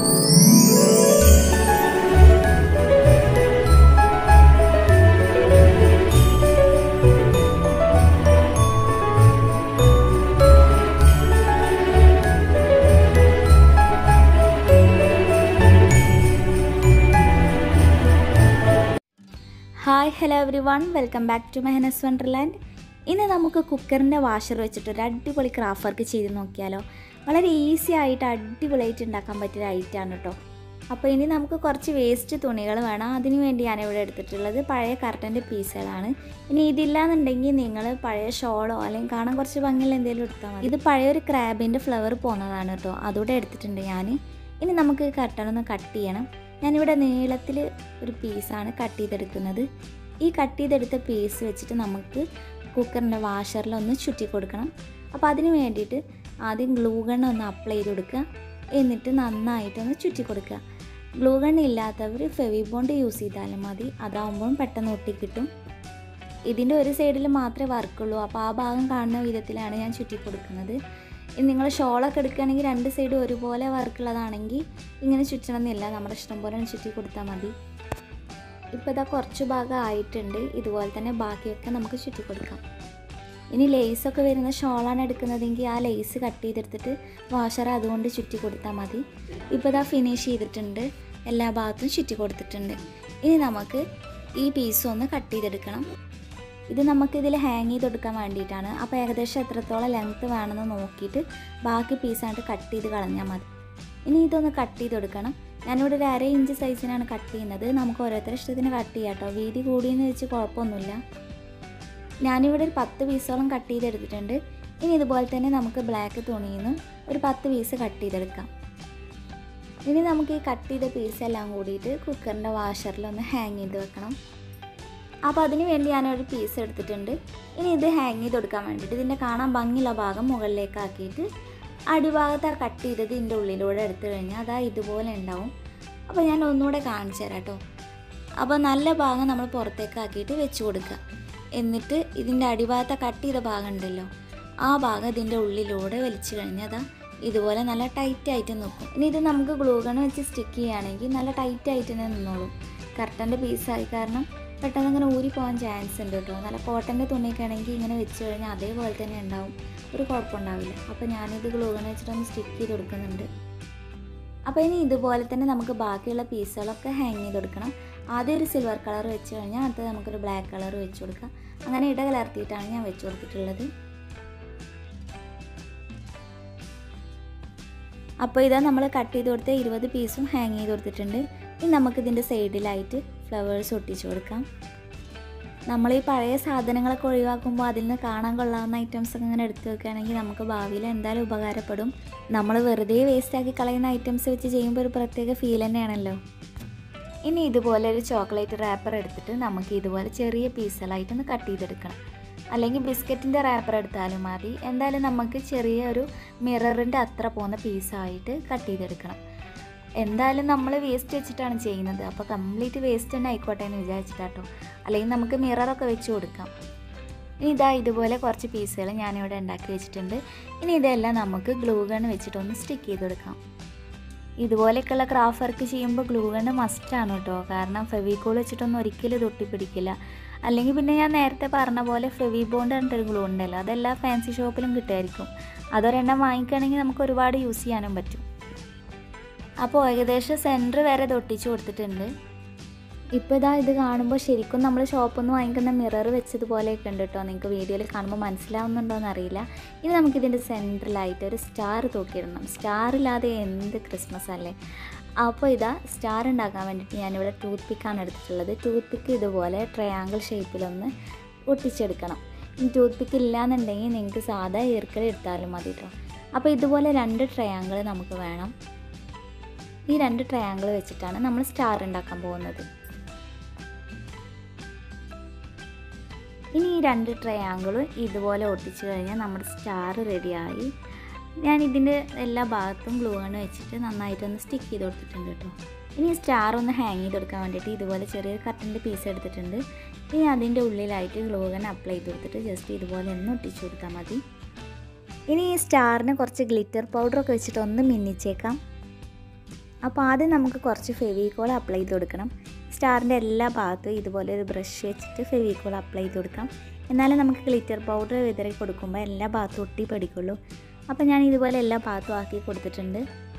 Hi hello everyone, welcome back to Mehnas wonderland. ഇന്ന് നമുക്ക് കുക്കറിൻ്റെ വാഷർ വെച്ചിട്ട് ഒരു അടിപൊളി ക്രാഫ്റ്റ് വർക്ക് ചെയ്ത് നോക്കിയാലോ. വളരെ ഈസി ആയിട്ട് അടിപൊളിയായിട്ട് ഉണ്ടാക്കാൻ പറ്റിയ ഐറ്റമാണ് കേട്ടോ. അപ്പോൾ ഇനി നമുക്ക് കുറച്ച് വേസ്റ്റ് തുണികൾ വേണം. അതിനു വേണ്ടി ഞാനിവിടെ എടുത്തിട്ടുള്ളത് പഴയ കർട്ടൻ്റെ പീസുകളാണ്. ഇനി ഇതില്ലാന്നുണ്ടെങ്കിൽ നിങ്ങൾ പഴയ ഷോളോ അല്ലെങ്കിൽ കാണാൻ കുറച്ച് ഭംഗിയുള്ള എന്തെങ്കിലും എടുത്താൽ മതി. ഇത് പഴയൊരു ക്രാബിൻ്റെ ഫ്ലവർ പോകുന്നതാണ് കേട്ടോ, അതുകൂടെ എടുത്തിട്ടുണ്ട് ഞാൻ. ഇനി നമുക്ക് കർട്ടനൊന്ന് കട്ട് ചെയ്യണം. ഞാനിവിടെ നീളത്തിൽ ഒരു പീസാണ് കട്ട് ചെയ്തെടുക്കുന്നത്. ഈ കട്ട് ചെയ്തെടുത്ത പീസ് വെച്ചിട്ട് നമുക്ക് കുക്കറിൻ്റെ വാഷറിലൊന്ന് ചുറ്റി കൊടുക്കണം. അപ്പോൾ അതിന് വേണ്ടിയിട്ട് ആദ്യം ഗ്ലൂ ഗൺ ഒന്ന് അപ്ലൈ ചെയ്ത് കൊടുക്കുക, എന്നിട്ട് നന്നായിട്ടൊന്ന് ചുറ്റി കൊടുക്കുക. ഗ്ലൂ ഗൺ ഇല്ലാത്തവർ ഫെവിബോണ്ട് യൂസ് ചെയ്താലും മതി, അതാവുമ്പം പെട്ടെന്ന് ഒട്ടിക്കിട്ടും. ഇതിൻ്റെ ഒരു സൈഡിൽ മാത്രമേ വർക്കുള്ളൂ, അപ്പോൾ ആ ഭാഗം കാണുന്ന വിധത്തിലാണ് ഞാൻ ചുറ്റി കൊടുക്കുന്നത്. ഇനി നിങ്ങൾ ഷോളൊക്കെ എടുക്കുകയാണെങ്കിൽ രണ്ട് സൈഡും ഒരുപോലെ വർക്കുള്ളതാണെങ്കിൽ ഇങ്ങനെ ചുറ്റണമെന്നില്ല, നമ്മുടെ ഇഷ്ടം പോലെ ചുറ്റി കൊടുത്താൽ മതി. ഇപ്പോൾ ഇതാ കുറച്ച് ഭാഗം ആയിട്ടുണ്ട്. ഇതുപോലെ തന്നെ ബാക്കിയൊക്കെ നമുക്ക് ചുറ്റി കൊടുക്കാം. ഇനി ലേസൊക്കെ വരുന്ന ഷോളാണ് എടുക്കുന്നതെങ്കിൽ ആ ലേസ് കട്ട് ചെയ്തെടുത്തിട്ട് വാഷർ അതുകൊണ്ട് ചുറ്റി കൊടുത്താൽ മതി. ഇപ്പോൾ ഇതാ ഫിനിഷ് ചെയ്തിട്ടുണ്ട്, എല്ലാ ഭാഗത്തും ചുറ്റി കൊടുത്തിട്ടുണ്ട്. ഇനി നമുക്ക് ഈ പീസും ഒന്ന് കട്ട് ചെയ്തെടുക്കണം. ഇത് നമുക്കിതിൽ ഹാങ് ചെയ്ത് കൊടുക്കാൻ വേണ്ടിയിട്ടാണ്. അപ്പോൾ ഏകദേശം എത്രത്തോളം ലെങ്ത്ത് വേണമെന്ന് നോക്കിയിട്ട് ബാക്കി പീസായിട്ട് കട്ട് ചെയ്ത് കളഞ്ഞാൽ മതി. ഇനി ഇതൊന്ന് കട്ട് ചെയ്ത് കൊടുക്കണം. ഞാനിവിടെ ഒരു 1/2 ഇഞ്ച് സൈസിനാണ് കട്ട് ചെയ്യുന്നത്. നമുക്ക് ഓരോരുത്തരുടെ ഇഷ്ടത്തിന് കട്ട് ചെയ്യാം കേട്ടോ, വീതി കൂടിയെന്ന് വെച്ച് കുഴപ്പമൊന്നുമില്ല. ഞാനിവിടെ ഒരു 10 പീസോളം കട്ട് ചെയ്തെടുത്തിട്ടുണ്ട്. ഇനി ഇതുപോലെ തന്നെ നമുക്ക് ബ്ലാക്ക് തുണിയിൽ നിന്ന് ഒരു 10 പീസ് കട്ട് ചെയ്തെടുക്കാം. ഇനി നമുക്ക് ഈ കട്ട് ചെയ്ത പീസെല്ലാം കൂടിയിട്ട് കുക്കറിൻ്റെ വാഷറിലൊന്ന് ഹാങ് ചെയ്ത് വെക്കണം. അപ്പോൾ അതിന് വേണ്ടി ഞാനൊരു പീസ് എടുത്തിട്ടുണ്ട്. ഇനി ഇത് ഹാങ് ചെയ്ത് കൊടുക്കാൻ വേണ്ടിയിട്ട് ഇതിൻ്റെ കാണാൻ ഭംഗിയുള്ള ഭാഗം മുകളിലേക്ക് ആക്കിയിട്ട് അടിഭാഗത്ത് കട്ട് ചെയ്തത് ഇതിൻ്റെ ഉള്ളിലൂടെ എടുത്തു കഴിഞ്ഞാൽ അതാ ഇതുപോലെ ഉണ്ടാവും. അപ്പോൾ ഞാൻ ഒന്നുകൂടെ കാണിച്ചു തരാം കേട്ടോ. അപ്പോൾ നല്ല ഭാഗം നമ്മൾ പുറത്തേക്ക് ആക്കിയിട്ട് വെച്ച് കൊടുക്കുക. എന്നിട്ട് ഇതിൻ്റെ അടിഭാഗത്ത് കട്ട് ചെയ്ത ഭാഗം ഉണ്ടല്ലോ, ആ ഭാഗം ഇതിൻ്റെ ഉള്ളിലൂടെ വലിച്ചു കഴിഞ്ഞാൽ അതാ ഇതുപോലെ നല്ല ടൈറ്റായിട്ട് നിൽക്കും. ഇനി ഇത് നമുക്ക് ഗ്ലൂ ഗൺ വെച്ച് സ്റ്റിക്ക് ചെയ്യുകയാണെങ്കിൽ നല്ല ടൈറ്റായിട്ട് തന്നെ നിന്നോളും. കർട്ടൻ്റെ പീസായി കാരണം പെട്ടെന്ന് ഇങ്ങനെ ഊരി പോകാൻ ചാൻസ് ഉണ്ട് കേട്ടോ. നല്ല കോട്ടൻ്റെ തുണിയൊക്കെ ആണെങ്കിൽ ഇങ്ങനെ വെച്ച് കഴിഞ്ഞാൽ അതേപോലെ തന്നെ ഉണ്ടാവും, ഒരു കുഴപ്പമുണ്ടാവില്ല. അപ്പോൾ ഞാനിത് ഗ്ലൂ ഗൺ വെച്ചിട്ടൊന്ന് സ്റ്റിക്ക് ചെയ്ത് കൊടുക്കുന്നുണ്ട്. അപ്പോൾ ഇനി ഇതുപോലെ തന്നെ നമുക്ക് ബാക്കിയുള്ള പീസുകളൊക്കെ ഹാങ് ചെയ്ത് കൊടുക്കണം. ആദ്യം ഒരു സിൽവർ കളർ വെച്ച് കഴിഞ്ഞാൽ അടുത്തത് നമുക്കൊരു ബ്ലാക്ക് കളർ വെച്ച് കൊടുക്കാം. അങ്ങനെ ഇടകലർത്തിയിട്ടാണ് ഞാൻ വെച്ച് കൊടുത്തിട്ടുള്ളത്. അപ്പോൾ ഇതാ നമ്മൾ കട്ട് ചെയ്ത് കൊടുത്ത 20 പീസും ഹാങ് ചെയ്ത് കൊടുത്തിട്ടുണ്ട്. ഇനി നമുക്കിതിൻ്റെ സൈഡിലായിട്ട് ഫ്ലവേഴ്സ് ഒട്ടിച്ച് കൊടുക്കാം. നമ്മൾ ഈ പഴയ സാധനങ്ങളൊക്കെ ഒഴിവാക്കുമ്പോൾ അതിൽ നിന്ന് കാണാൻ കൊള്ളാവുന്ന ഐറ്റംസൊക്കെ ഇങ്ങനെ എടുത്ത് വെക്കുകയാണെങ്കിൽ നമുക്ക് ഭാവിയിൽ എന്തായാലും ഉപകാരപ്പെടും. നമ്മൾ വെറുതെ വേസ്റ്റാക്കി കളയുന്ന ഐറ്റംസ് വെച്ച് ചെയ്യുമ്പോൾ ഒരു പ്രത്യേക ഫീൽ തന്നെയാണല്ലോ. ഇനി ഇതുപോലെ ഒരു ചോക്ലേറ്റ് റാപ്പർ എടുത്തിട്ട് നമുക്ക് ഇതുപോലെ ചെറിയ പീസുകളായിട്ടൊന്ന് കട്ട് ചെയ്തെടുക്കണം. അല്ലെങ്കിൽ ബിസ്ക്കറ്റിൻ്റെ റാപ്പർ എടുത്താലും മതി. എന്തായാലും നമുക്ക് ചെറിയ ഒരു മിററിൻ്റെ അത്ര പോകുന്ന പീസായിട്ട് കട്ട് ചെയ്തെടുക്കണം. എന്തായാലും നമ്മൾ വേസ്റ്റ് വെച്ചിട്ടാണ് ചെയ്യുന്നത്, അപ്പോൾ കംപ്ലീറ്റ് വേസ്റ്റ് തന്നെ ആയിക്കോട്ടെ എന്ന് വിചാരിച്ചിട്ടാട്ടോ. അല്ലെങ്കിൽ നമുക്ക് മിററൊക്കെ വെച്ച് കൊടുക്കാം. ഇനി ഇതാ ഇതുപോലെ കുറച്ച് പീസുകൾ ഞാനിവിടെ ഉണ്ടാക്കി വെച്ചിട്ടുണ്ട്. ഇനി ഇതെല്ലാം നമുക്ക് ഗ്ലൂ ഗൺ വെച്ചിട്ടൊന്ന് സ്റ്റിക്ക് ചെയ്ത് കൊടുക്കാം. ഇതുപോലെയൊക്കെയുള്ള ക്രാഫ്റ്റ് വർക്ക് ചെയ്യുമ്പോൾ ഗ്ലൂ ഗൺ മസ്റ്റാണ് കേട്ടോ, കാരണം ഫെവിക്കോൾ വെച്ചിട്ടൊന്നും ഒരിക്കലും ഇത് ഒട്ടിപ്പിടിക്കില്ല. അല്ലെങ്കിൽ പിന്നെ ഞാൻ നേരത്തെ പറഞ്ഞ പോലെ ഫെവിബോണ്ട് പറഞ്ഞിട്ടൊരു ഗ്ലൂ ഉണ്ടല്ലോ, അതെല്ലാം ഫാൻസി ഷോപ്പിലും കിട്ടുമായിരിക്കും. അതൊരെണ്ണം വാങ്ങിക്കുകയാണെങ്കിൽ നമുക്ക് ഒരുപാട് യൂസ് ചെയ്യാനും പറ്റും. അപ്പോൾ ഏകദേശം സെൻറ്റർ വരെ ഇത് ഒട്ടിച്ച് കൊടുത്തിട്ടുണ്ട്. ഇപ്പോൾ ഇതാ ഇത് കാണുമ്പോൾ ശരിക്കും നമ്മൾ ഷോപ്പിൽ നിന്ന് വാങ്ങിക്കുന്ന മിറർ വെച്ചതുപോലെയൊക്കെ ഉണ്ട് കേട്ടോ. നിങ്ങൾക്ക് വീഡിയോയിൽ കാണുമ്പോൾ മനസ്സിലാവുന്നുണ്ടോയെന്ന് അറിയില്ല. ഇനി നമുക്കിതിൻ്റെ സെൻറ്ററിലായിട്ട് ഒരു സ്റ്റാർ തൂക്കിയിടണം. സ്റ്റാർ ഇല്ലാതെ എന്ത് ക്രിസ്മസ് അല്ലേ. അപ്പോൾ ഇതാ സ്റ്റാർ ഉണ്ടാക്കാൻ വേണ്ടിയിട്ട് ഞാനിവിടെ ടൂത്ത് പിക്കാണ് എടുത്തിട്ടുള്ളത്. ടൂത്ത് പിക്ക് ഇതുപോലെ ട്രയാങ്കിൾ ഷേപ്പിലൊന്ന് ഒട്ടിച്ചെടുക്കണം. ഇനി ടൂത്ത് പിക്ക് ഇല്ലയെന്നുണ്ടെങ്കിൽ നിങ്ങൾക്ക് സാധാ ഈർക്കൽ എടുത്താലും മതി കേട്ടോ. അപ്പോൾ ഇതുപോലെ 2 ട്രയാങ്കിൾ നമുക്ക് വേണം. ഈ 2 ട്രയാങ്കിൾ വെച്ചിട്ടാണ് നമ്മൾ സ്റ്റാർ ഉണ്ടാക്കാൻ പോകുന്നത്. ഇനി ഈ 2 ട്രയാങ്കിളും ഇതുപോലെ ഒട്ടിച്ച് കഴിഞ്ഞാൽ നമ്മുടെ സ്റ്റാർ റെഡിയായി. ഞാൻ ഇതിൻ്റെ എല്ലാ ഭാഗത്തും ഗ്ലൂ ഗൺ വെച്ചിട്ട് നന്നായിട്ടൊന്ന് സ്റ്റിക്ക് ചെയ്ത് കൊടുത്തിട്ടുണ്ട് കേട്ടോ. ഇനി സ്റ്റാർ ഒന്ന് ഹാങ് ചെയ്ത് കൊടുക്കാൻ വേണ്ടിയിട്ട് ഇതുപോലെ ചെറിയൊരു കട്ടൻ്റെ പീസ് എടുത്തിട്ടുണ്ട്. ഇനി അതിൻ്റെ ഉള്ളിലായിട്ട് ഗ്ലൂ ഗൺ അപ്ലൈ ചെയ്ത് കൊടുത്തിട്ട് ജസ്റ്റ് ഇതുപോലെ ഒന്ന് ഒട്ടിച്ച് കൊടുത്താൽ മതി. ഇനി ഈ സ്റ്റാറിന് കുറച്ച് ഗ്ലിറ്റർ പൗഡറൊക്കെ വെച്ചിട്ട് ഒന്ന് മിന്നിച്ചേക്കാം. അപ്പോൾ ആദ്യം നമുക്ക് കുറച്ച് ഫെവിക്കോൾ അപ്ലൈ ചെയ്ത് കൊടുക്കണം. സ്റ്റാറിൻ്റെ എല്ലാ ഭാഗത്തും ഇതുപോലെ ഒരു ബ്രഷ് വെച്ചിട്ട് ഫെവിക്കോൾ അപ്ലൈ ചെയ്ത് കൊടുക്കാം. എന്നാലും നമുക്ക് ഗ്ലിറ്റർ പൗഡർ വിതറി കൊടുക്കുമ്പോൾ എല്ലാ ഭാഗത്തും ഒട്ടി പിടിക്കുള്ളൂ. അപ്പോൾ ഞാൻ ഇതുപോലെ എല്ലാ ഭാഗത്തും ആക്കി കൊടുത്തിട്ടുണ്ട്.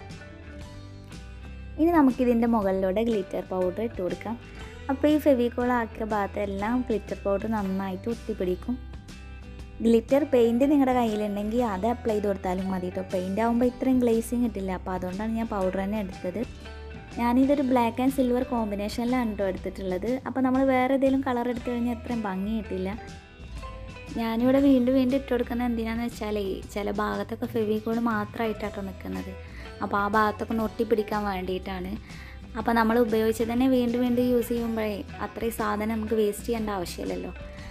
ഇനി നമുക്കിതിൻ്റെ മുകളിലൂടെ ഗ്ലിറ്റർ പൗഡർ ഇട്ട് കൊടുക്കാം. അപ്പോൾ ഈ ഫെവിക്കോൾ ആക്കിയ ഭാഗത്തെല്ലാം ഗ്ലിറ്റർ പൗഡർ നന്നായിട്ട് ഒട്ടിപ്പിടിക്കും. ഗ്ലിറ്റർ പെയിൻറ്റ് നിങ്ങളുടെ കയ്യിലുണ്ടെങ്കിൽ അത് അപ്ലൈ ചെയ്ത് കൊടുത്താലും മതി കേട്ടോ. പെയിൻ്റ് ആകുമ്പോൾ ഇത്രയും ഗ്ലേസിങ് കിട്ടില്ല. അപ്പോൾ അതുകൊണ്ടാണ് ഞാൻ പൗഡർ തന്നെ എടുത്തത്. ഞാനിതൊരു ബ്ലാക്ക് ആൻഡ് സിൽവർ കോമ്പിനേഷനിലാണ് കേട്ടോ എടുത്തിട്ടുള്ളത്. അപ്പോൾ നമ്മൾ വേറെ ഏതെങ്കിലും കളർ എടുത്തു കഴിഞ്ഞാൽ അത്രയും ഭംഗി കിട്ടില്ല. ഞാനിവിടെ വീണ്ടും ഇട്ട് കൊടുക്കുന്നത് എന്തിനാണെന്ന് വെച്ചാൽ ചില ഭാഗത്തൊക്കെ ഫെവിക്കോൾ മാത്രമായിട്ടാട്ടോ നിൽക്കുന്നത്. അപ്പോൾ ആ ഭാഗത്തൊക്കെ ഒന്ന് ഒട്ടിപ്പിടിക്കാൻ വേണ്ടിയിട്ടാണ്. അപ്പോൾ നമ്മൾ ഉപയോഗിച്ച് തന്നെ വീണ്ടും യൂസ് ചെയ്യുമ്പോഴേ അത്രയും സാധനം നമുക്ക് വേസ്റ്റ് ചെയ്യേണ്ട ആവശ്യമില്ലല്ലോ.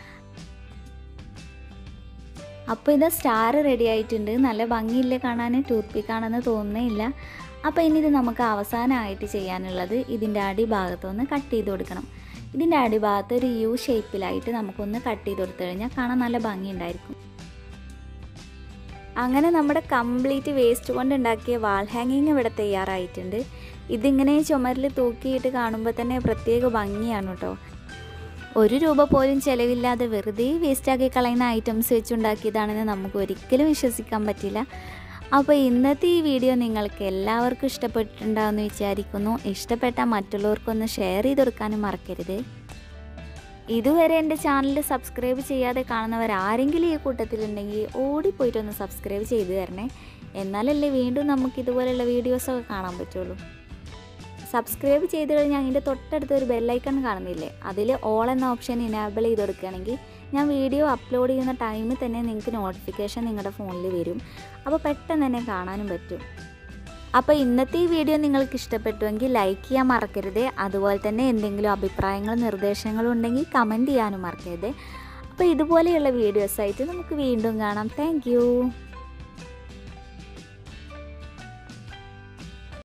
അപ്പോൾ ഇത് സ്റ്റാർ റെഡി ആയിട്ടുണ്ട്. നല്ല ഭംഗിയില്ലേ കാണാൻ, ടൂത്ത് പിക്കാണെന്ന് തോന്നുന്നില്ല. അപ്പോൾ ഇനി ഇത് നമുക്ക് അവസാനമായിട്ട് ചെയ്യാനുള്ളത് ഇതിൻ്റെ അടിഭാഗത്തൊന്ന് കട്ട് ചെയ്ത് കൊടുക്കണം. ഇതിൻ്റെ അടിഭാഗത്ത് ഒരു യു ഷേപ്പിലായിട്ട് നമുക്കൊന്ന് കട്ട് ചെയ്ത് കൊടുത്തു കഴിഞ്ഞാൽ കാണാൻ നല്ല ഭംഗിയുണ്ടായിരിക്കും. അങ്ങനെ നമ്മുടെ കംപ്ലീറ്റ് വേസ്റ്റ് കൊണ്ട് ഉണ്ടാക്കിയ വാൾ ഹാങ്ങിങ് ഇവിടെ തയ്യാറായിട്ടുണ്ട്. ഇതിങ്ങനെ ചുമരിൽ തൂക്കിയിട്ട് കാണുമ്പോൾ തന്നെ പ്രത്യേക ഭംഗിയാണ് കേട്ടോ. 1 രൂപ പോലും ചിലവില്ലാതെ വെറുതെ വേസ്റ്റാക്കി കളയുന്ന ഐറ്റംസ് വെച്ചുണ്ടാക്കിയതാണെന്ന് നമുക്ക് ഒരിക്കലും വിശ്വസിക്കാൻ പറ്റില്ല. അപ്പോൾ ഇന്നത്തെ ഈ വീഡിയോ നിങ്ങൾക്ക് എല്ലാവർക്കും ഇഷ്ടപ്പെട്ടിട്ടുണ്ടാവുമെന്ന് വിചാരിക്കുന്നു. ഇഷ്ടപ്പെട്ടാൽ മറ്റുള്ളവർക്കൊന്ന് ഷെയർ ചെയ്ത് കൊടുക്കാനും മറക്കരുത്. ഇതുവരെ എൻ്റെ ചാനൽ സബ്സ്ക്രൈബ് ചെയ്യാതെ കാണുന്നവർ ആരെങ്കിലും ഈ കൂട്ടത്തിലുണ്ടെങ്കിൽ ഓടിപ്പോയിട്ടൊന്ന് സബ്സ്ക്രൈബ് ചെയ്ത് തരണേ. എന്നാലല്ലേ വീണ്ടും നമുക്ക് ഇതുപോലെയുള്ള വീഡിയോസൊക്കെ കാണാൻ പറ്റുള്ളൂ. സബ്സ്ക്രൈബ് ചെയ്ത് കഴിഞ്ഞാൽ അതിൻ്റെ തൊട്ടടുത്ത് ഒരു ബെല്ലൈക്കൺ കാണുന്നില്ലേ, അതിൽ ഓൾ എന്ന ഓപ്ഷൻ ഇനേബിൾ ചെയ്ത് കൊടുക്കുകയാണെങ്കിൽ ഞാൻ വീഡിയോ അപ്ലോഡ് ചെയ്യുന്ന ടൈമിൽ തന്നെ നിങ്ങൾക്ക് നോട്ടിഫിക്കേഷൻ നിങ്ങളുടെ ഫോണിൽ വരും. അപ്പോൾ പെട്ടെന്ന് തന്നെ കാണാനും പറ്റും. അപ്പോൾ ഇന്നത്തെ ഈ വീഡിയോ നിങ്ങൾക്ക് ഇഷ്ടപ്പെട്ടുവെങ്കിൽ ലൈക്ക് ചെയ്യാൻ മറക്കരുത്. അതുപോലെ തന്നെ എന്തെങ്കിലും അഭിപ്രായങ്ങളും നിർദ്ദേശങ്ങളും ഉണ്ടെങ്കിൽ കമൻറ്റ് ചെയ്യാനും മറക്കരുത്. അപ്പോൾ ഇതുപോലെയുള്ള വീഡിയോസായിട്ട് നമുക്ക് വീണ്ടും കാണാം. താങ്ക്